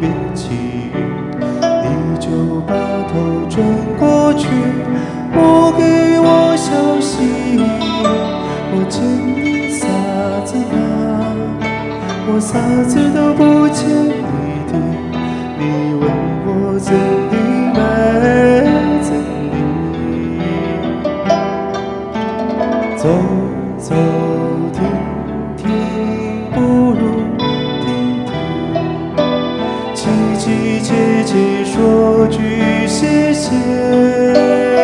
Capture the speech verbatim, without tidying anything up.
别起雨，你就把头转过去，不给我消息。我见你啥子啦？我啥子都不见你的，你问我怎的没怎的？走走停停，不如停停，叽叽结结说句谢谢。